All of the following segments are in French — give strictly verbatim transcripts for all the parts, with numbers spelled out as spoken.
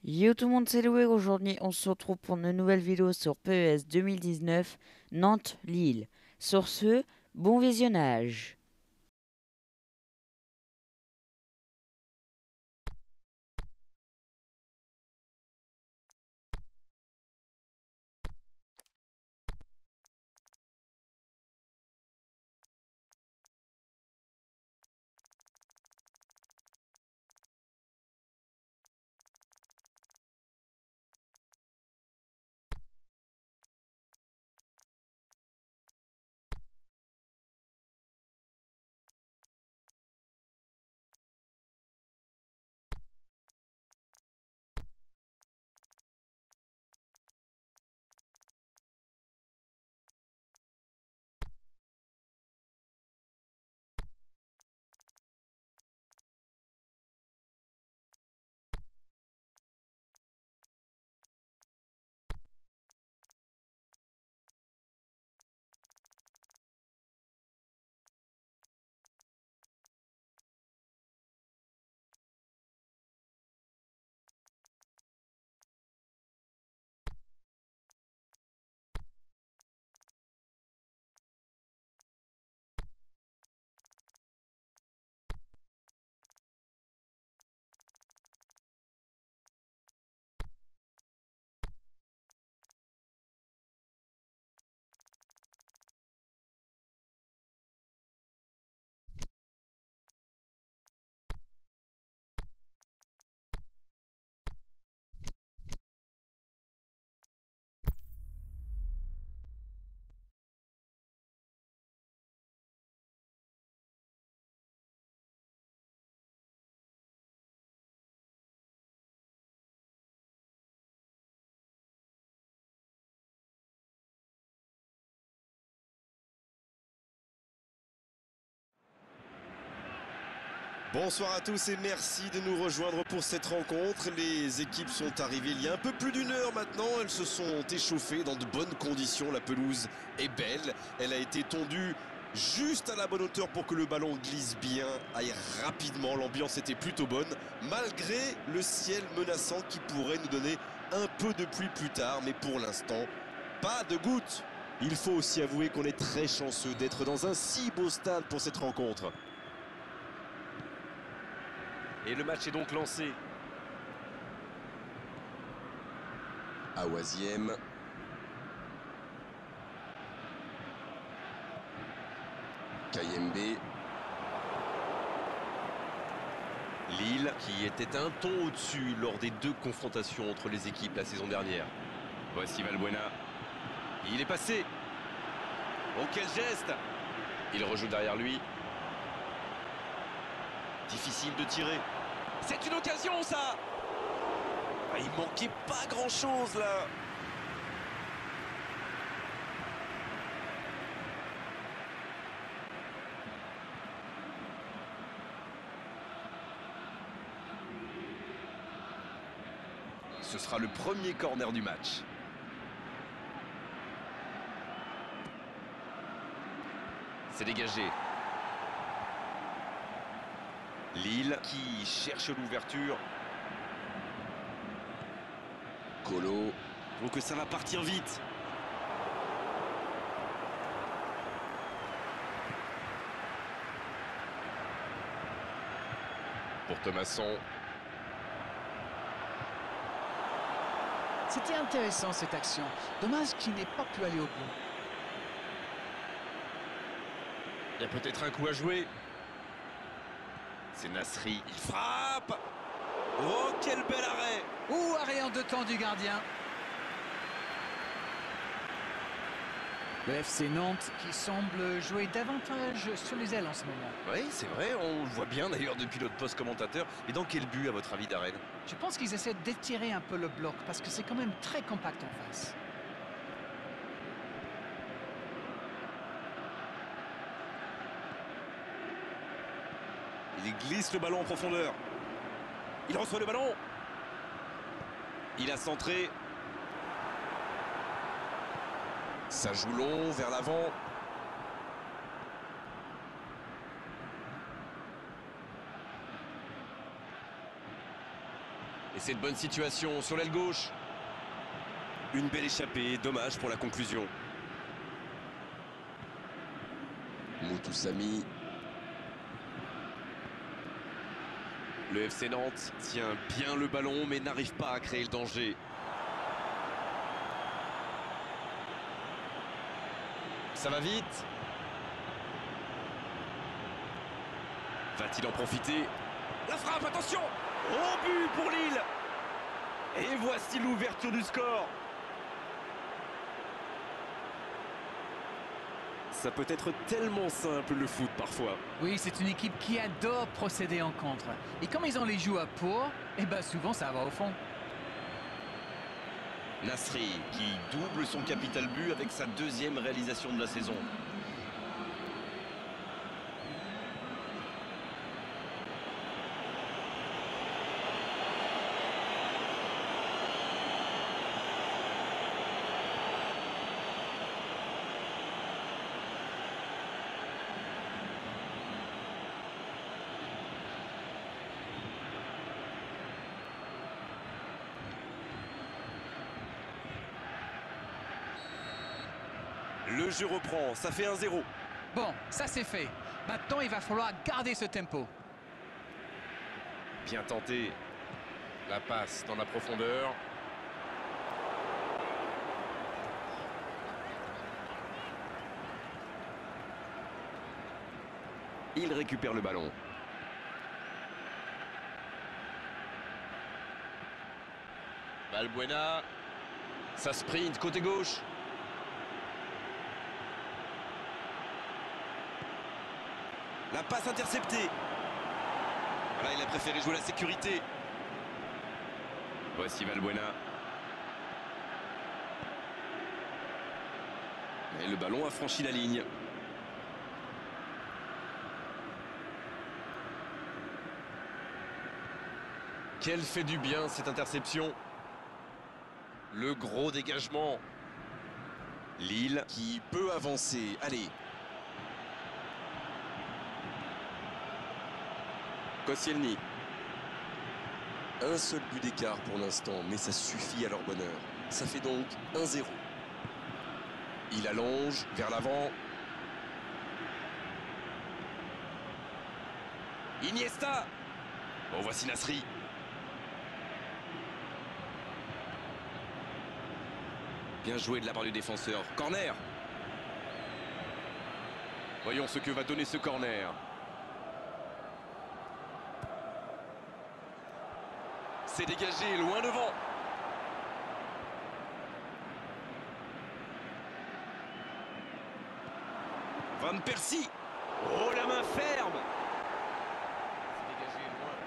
Yo tout le monde, c'est Loué. Aujourd'hui, on se retrouve pour une nouvelle vidéo sur P E S deux mille dix-neuf Nantes-Lille. Sur ce, bon visionnage. Bonsoir à tous et merci de nous rejoindre pour cette rencontre. Les équipes sont arrivées il y a un peu plus d'une heure maintenant. Elles se sont échauffées dans de bonnes conditions. La pelouse est belle. Elle a été tondue juste à la bonne hauteur pour que le ballon glisse bien, aille rapidement. L'ambiance était plutôt bonne, malgré le ciel menaçant qui pourrait nous donner un peu de pluie plus tard. Mais pour l'instant, pas de gouttes. Il faut aussi avouer qu'on est très chanceux d'être dans un si beau stade pour cette rencontre. Et le match est donc lancé. Awaziem. Kayembe. Lille qui était un ton au-dessus lors des deux confrontations entre les équipes la saison dernière. Voici Valbuena. Il est passé. Oh quel geste! Il rejoue derrière lui. Difficile de tirer. C'est une occasion ça. Ah, il manquait pas grand chose là. Ce sera le premier corner du match. C'est dégagé. Lille qui cherche l'ouverture. Colo. Donc ça va partir vite. Pour Thomasson. C'était intéressant cette action. Dommage qu'il n'ait pas pu aller au bout. Il y a peut-être un coup à jouer. C'est Nasri. Il frappe. Oh, quel bel arrêt. Ouh, arrêt en deux temps du gardien. Le F C Nantes qui semble jouer davantage sur les ailes en ce moment. Oui, c'est vrai, on le voit bien d'ailleurs depuis notre poste commentateur. Et dans quel but, à votre avis, Darren? Je pense qu'ils essaient d'étirer un peu le bloc parce que c'est quand même très compact en face. Il glisse le ballon en profondeur. Il reçoit le ballon. Il a centré. Ça joue long vers l'avant. Et c'est une bonne situation sur l'aile gauche. Une belle échappée, dommage pour la conclusion. Moutoussamy. Le F C Nantes tient bien le ballon mais n'arrive pas à créer le danger. Ça va vite. Va-t-il en profiter? La frappe, attention! Au but pour Lille! Et voici l'ouverture du score. Ça peut être tellement simple le foot parfois. Oui, c'est une équipe qui adore procéder en contre. Et comme ils ont les joueurs pour, et ben souvent ça va au fond. Nasri qui double son capital but avec sa deuxième réalisation de la saison. Le jeu reprend, ça fait un zéro. Bon, ça c'est fait. Maintenant, il va falloir garder ce tempo. Bien tenté. La passe dans la profondeur. Il récupère le ballon. Valbuena. Ça sprint côté gauche. La passe interceptée. Là, il a préféré jouer la sécurité. Voici Valbuena. Et le ballon a franchi la ligne. Quelle fait du bien cette interception. Le gros dégagement. Lille qui peut avancer. Allez. Koscielny. Un seul but d'écart pour l'instant, mais ça suffit à leur bonheur. Ça fait donc un zéro. Il allonge vers l'avant. Iniesta. Bon, voici Nasri. Bien joué de la part du défenseur. Corner. Voyons ce que va donner ce corner. C'est dégagé, loin devant. Van Persie. Oh, la main ferme. C'est dégagé,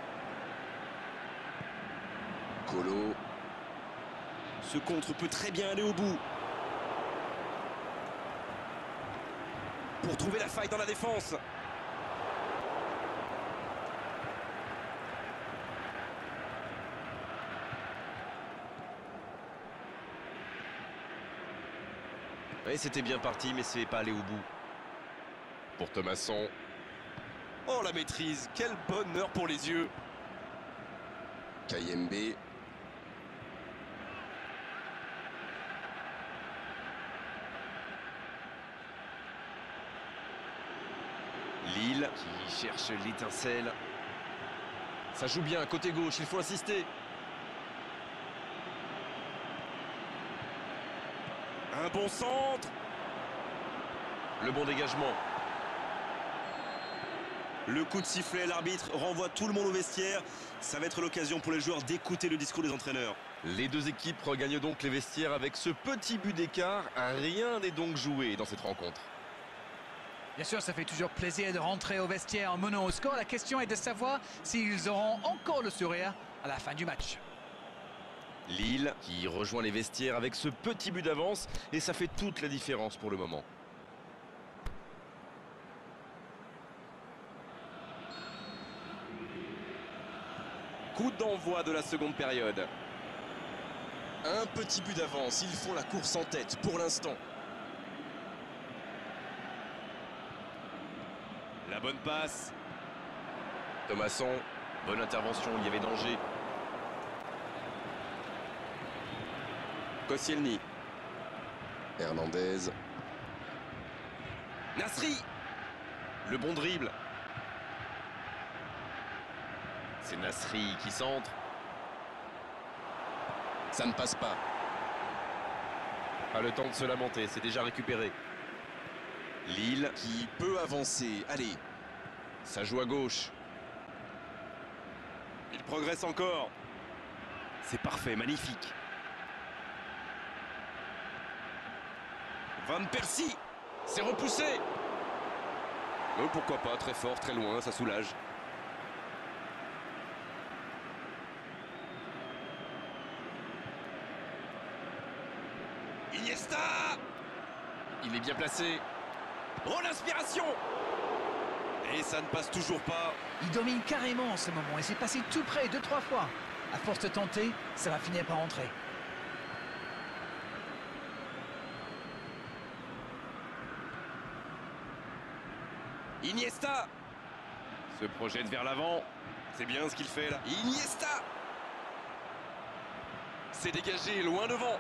loin. Colo. Ce contre peut très bien aller au bout. Pour trouver la faille dans la défense. Oui, c'était bien parti, mais c'est pas allé au bout. Pour Thomasson. Oh, la maîtrise. Quel bonheur pour les yeux. Kayembe. Lille qui cherche l'étincelle. Ça joue bien, côté gauche, il faut insister. Un bon centre. Le bon dégagement. Le coup de sifflet, l'arbitre renvoie tout le monde au vestiaire. Ça va être l'occasion pour les joueurs d'écouter le discours des entraîneurs. Les deux équipes regagnent donc les vestiaires avec ce petit but d'écart. Rien n'est donc joué dans cette rencontre. Bien sûr, ça fait toujours plaisir de rentrer au vestiaire en menant au score. La question est de savoir s'ils auront encore le sourire à la fin du match. Lille qui rejoint les vestiaires avec ce petit but d'avance et ça fait toute la différence pour le moment. Coup d'envoi de la seconde période. Un petit but d'avance, ils font la course en tête pour l'instant. La bonne passe. Thomasson, bonne intervention, il y avait danger. Koscielny. Hernandez. Nasri. Le bon dribble. C'est Nasri qui centre. Ça ne passe pas. Pas le temps de se lamenter, c'est déjà récupéré. Lille qui peut avancer. Allez, ça joue à gauche. Il progresse encore. C'est parfait, magnifique. Van Persie. C'est repoussé. Euh, pourquoi pas, très fort, très loin, ça soulage. Iniesta. Il est bien placé. Oh, l'inspiration. Et ça ne passe toujours pas. Il domine carrément en ce moment et c'est passé tout près deux, trois fois. À force de tenter, ça va finir par entrer. Iniesta se projette vers l'avant. C'est bien ce qu'il fait là. Iniesta. C'est dégagé loin devant.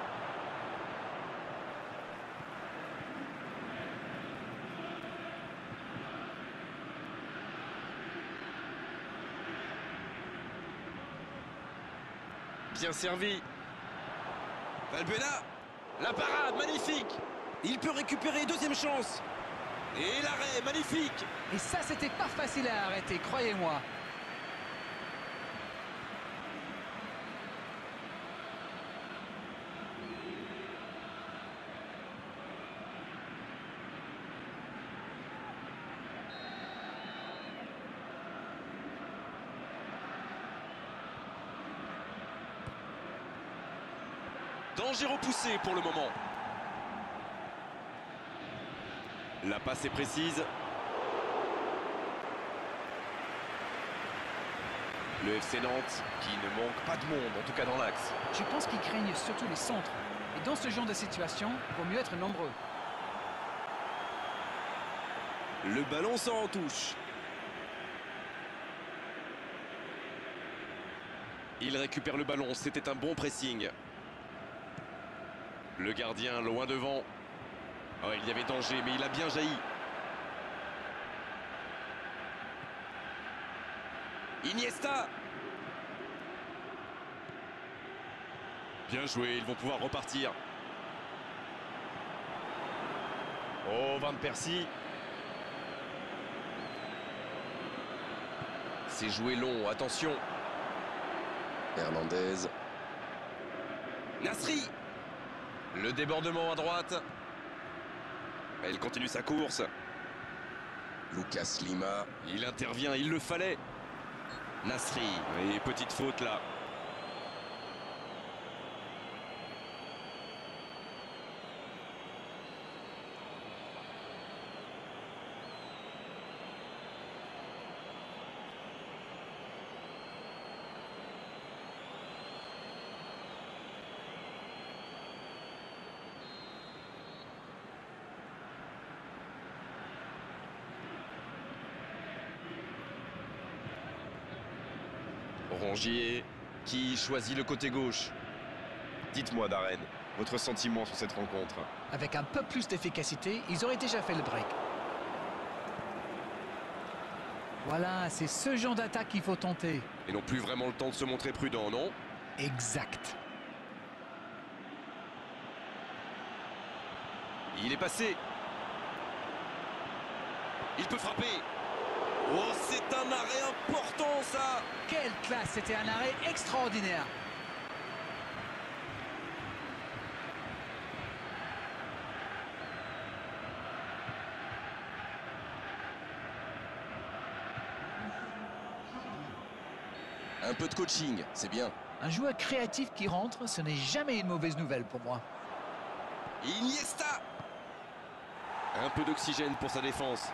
Bien servi. Valbuena. La parade, magnifique. Il peut récupérer, deuxième chance. Et l'arrêt, magnifique. Et ça, c'était pas facile à arrêter, croyez-moi. Danger repoussé pour le moment. La passe est précise. Le F C Nantes qui ne manque pas de monde, en tout cas dans l'axe. Je pense qu'ils craignent surtout les centres. Et dans ce genre de situation, il vaut mieux être nombreux. Le ballon sort en touche. Il récupère le ballon, c'était un bon pressing. Le gardien loin devant. Oh, il y avait danger, mais il a bien jailli. Iniesta. Bien joué, ils vont pouvoir repartir. Oh, Van Persie. C'est joué long, attention. Hernandez. Nasri. Le débordement à droite. Il continue sa course. Lucas Lima. Il intervient, il le fallait. Nasri. Et petite faute là. Rongier qui choisit le côté gauche. Dites-moi, Darren, votre sentiment sur cette rencontre? Avec un peu plus d'efficacité, ils auraient déjà fait le break. Voilà, c'est ce genre d'attaque qu'il faut tenter. Ils n'ont plus vraiment le temps de se montrer prudents, non? Exact. Il est passé. Il peut frapper. Oh, c'est un arrêt important, ça. Quelle classe, c'était un arrêt extraordinaire. Un peu de coaching, c'est bien. Un joueur créatif qui rentre, ce n'est jamais une mauvaise nouvelle pour moi. Iniesta. Un peu d'oxygène pour sa défense.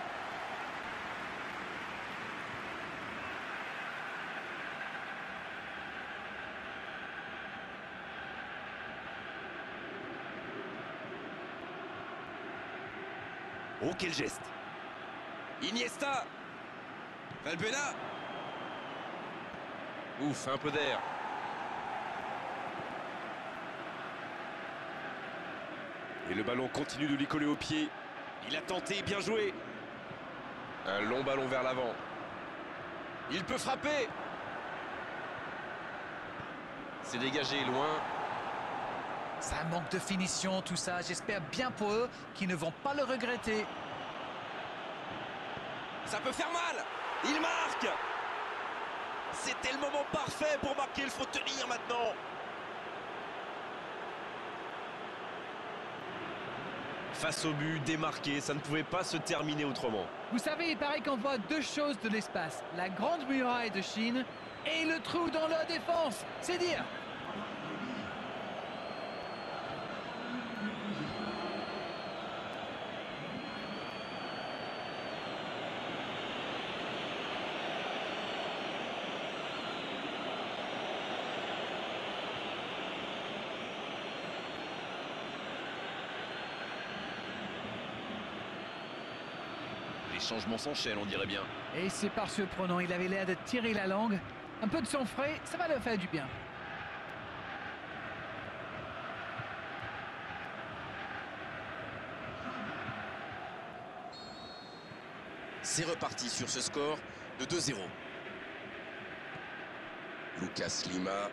Oh, quel geste! Iniesta! Valbuena! Ouf, un peu d'air. Et le ballon continue de lui coller au pied. Il a tenté, bien joué. Un long ballon vers l'avant. Il peut frapper. C'est dégagé loin. Ça manque de finition, tout ça. J'espère bien pour eux qu'ils ne vont pas le regretter. Ça peut faire mal. Il marque. C'était le moment parfait pour marquer. Il faut tenir maintenant. Face au but, démarqué, ça ne pouvait pas se terminer autrement. Vous savez, il paraît qu'on voit deux choses de l'espace. La grande muraille de Chine et le trou dans leur défense. C'est dire. Les changements s'enchaînent, on dirait bien. Et c'est par surprenant, il avait l'air de tirer la langue. Un peu de sang frais, ça va leur faire du bien. C'est reparti sur ce score de deux zéro. Lucas Lima.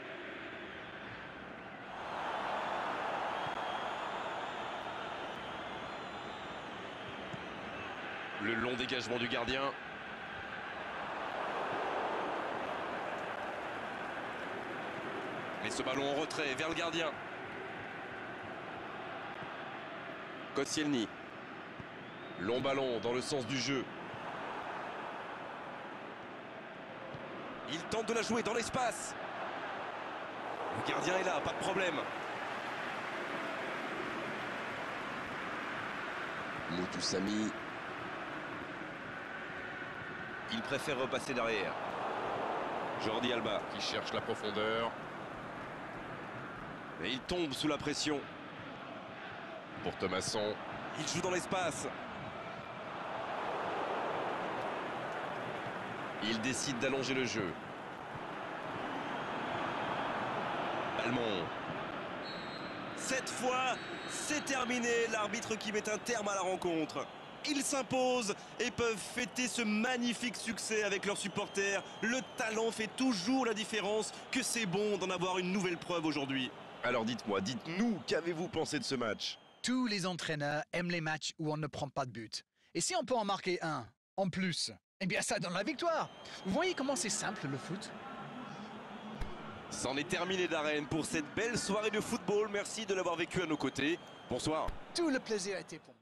Le long dégagement du gardien. Mais ce ballon en retrait vers le gardien. Koscielny. Long ballon dans le sens du jeu. Il tente de la jouer dans l'espace. Le gardien est là, pas de problème. Moutoussamy. Il préfère repasser derrière. Jordi Alba qui cherche la profondeur. Et il tombe sous la pression. Pour Thomasson. Il joue dans l'espace. Il décide d'allonger le jeu. Balmont. Cette fois, c'est terminé. L'arbitre qui met un terme à la rencontre. Ils s'imposent et peuvent fêter ce magnifique succès avec leurs supporters. Le talent fait toujours la différence. Que c'est bon d'en avoir une nouvelle preuve aujourd'hui. Alors dites-moi, dites-nous, qu'avez-vous pensé de ce match? Tous les entraîneurs aiment les matchs où on ne prend pas de but. Et si on peut en marquer un, en plus, eh bien ça donne la victoire. Vous voyez comment c'est simple le foot? C'en est terminé d'arène pour cette belle soirée de football. Merci de l'avoir vécu à nos côtés. Bonsoir. Tout le plaisir a été pour moi.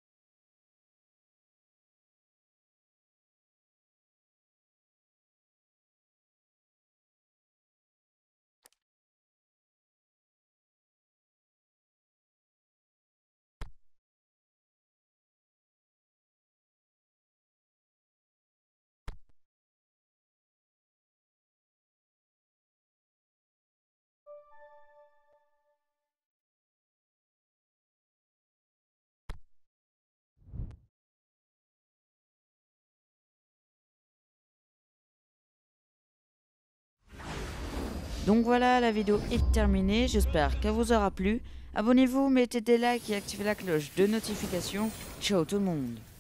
Donc voilà, la vidéo est terminée, j'espère qu'elle vous aura plu. Abonnez-vous, mettez des likes et activez la cloche de notification. Ciao tout le monde!